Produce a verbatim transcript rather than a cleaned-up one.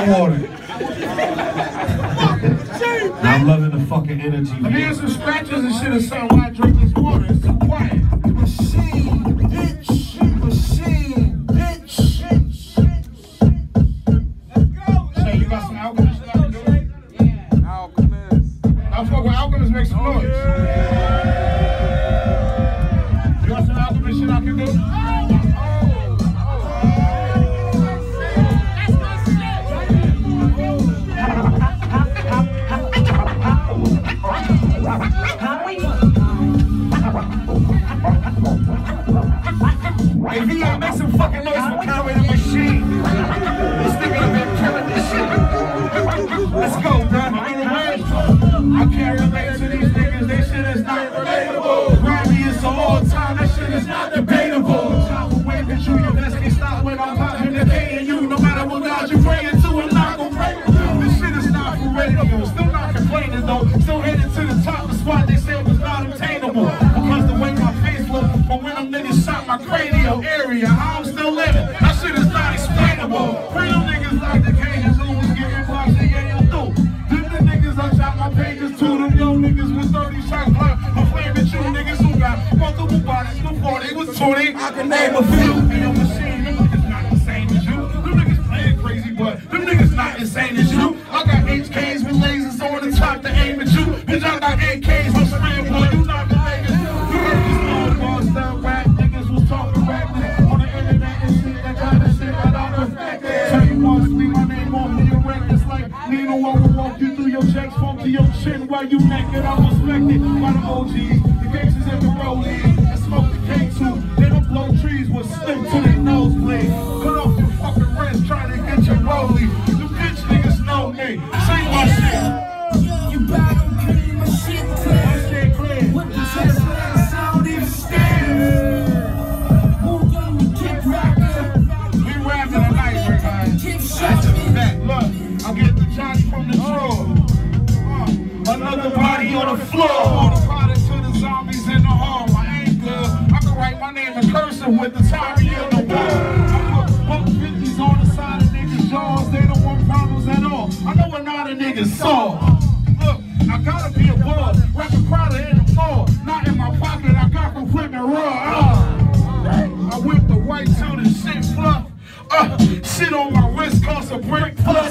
water. I'm loving the fucking energy. I'm hearing some scratches and shit or something when I drink this water. It's too quiet. Machine, bitch. Machine, bitch. Let's go. Shay, you got some alchemist that I can do? Yeah. Alchemist. I fuck with alchemist, make some noise. You got some alchemist shit I can do? Hey, V I, make some fucking noise for Conway the Machine. This nigga done been killing this shit. Let's go, bro. I can't relate to these niggas. They shit is not relatable. Grammy is a all time. That shit is not debatable. Time for way that you, your best can't stop when I'm popping the K and you. No matter what God you praying to, I'm not gonna pray for you. This shit is not for radio. Still not complaining though. Still headed to the top. The spot they said was not obtainable. Because the way my face look, but when them niggas shot my cranial area, how I'm still living, that shit is not explainable. Free them niggas like the Cajuns who was getting blocks and yeah, you do. Them the niggas I shot my pages to, them young niggas with thirty shots blood. I'm flaming you niggas who got multiple bodies before they was twenty. I can name a few. And your machine, them niggas not the same as you. Them niggas playing crazy, but them niggas not insane as you. I got H Ks with lasers on the top to aim at you. Bitch, I got A Ks, I'm spraying, boy, you not the niggas. You heard these small bars that rap niggas was talking reckless on the internet and shit, that kind of shit that I'm affected. Tell you once, leave my name on me, your records like Nino, I will walk you through your checks, funk to your chin while you naked. I'm respected by the O Gs, the gangsters and the rollies.